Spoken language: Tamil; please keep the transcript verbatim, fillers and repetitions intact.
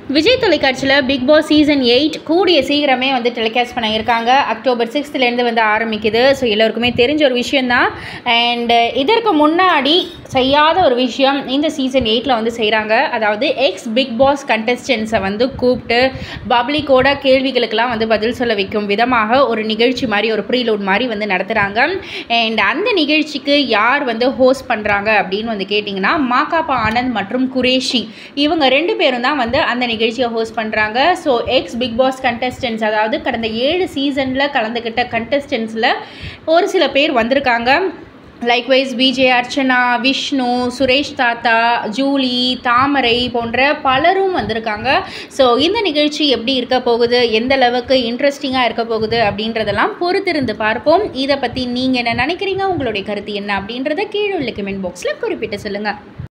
விஜய் தொலைக்காட்சியில் பிக் பாஸ் சீசன் எயிட் கூடிய சீக்கிரமே வந்து டெலிகாஸ்ட் பண்ணியிருக்காங்க. அக்டோபர் சிக்ஸ்த்துலேருந்து வந்து ஆரம்பிக்குது. ஸோ எல்லோருக்குமே தெரிஞ்ச ஒரு விஷயந்தான். அண்டு இதற்கு முன்னாடி செய்யாத ஒரு விஷயம் இந்த சீசன் எயிட்டில் வந்து செய்கிறாங்க. அதாவது எக்ஸ் பிக் பாஸ் கண்டஸ்டன்ஸை வந்து கூப்பிட்டு பப்ளிக்கோட கேள்விகளுக்கெல்லாம் வந்து பதில் சொல்ல வைக்கும் விதமாக ஒரு நிகழ்ச்சி மாதிரி ஒரு ப்ரீலோட் மாதிரி வந்து நடத்துகிறாங்க. அண்ட் அந்த நிகழ்ச்சிக்கு யார் வந்து ஹோஸ்ட் பண்ணுறாங்க அப்படின்னு வந்து கேட்டிங்கன்னா மாகாபா ஆனந்த் மற்றும் குரேஷி இவங்க ரெண்டு பேரும் தான் வந்து அந்த நிகழ்ச்சியை ஹோஸ்ட் பண்ணுறாங்க. So ex Bigg Boss contestants, அதாவது கடந்த ஏழு சீசனில் கலந்துக்கிட்ட கண்டஸ்டன்ஸில் ஒரு சில பேர் வந்திருக்காங்க. லைக்வைஸ் விஜய், அர்ச்சனா, விஷ்ணு, சுரேஷ் தாத்தா, ஜூலி, தாமரை போன்ற பலரும் வந்திருக்காங்க. ஸோ இந்த நிகழ்ச்சி எப்படி இருக்க போகுது, எந்த அளவுக்கு இன்ட்ரெஸ்டிங்காக இருக்க போகுது அப்படின்றதெல்லாம் பொறுத்திருந்து பார்ப்போம். இதை பற்றி நீங்கள் என்ன நினைக்கிறீங்க, உங்களுடைய கருத்து என்ன அப்படின்றத கீழே உள்ள கமெண்ட் பாக்ஸில் குறிப்பிட்டு சொல்லுங்கள்.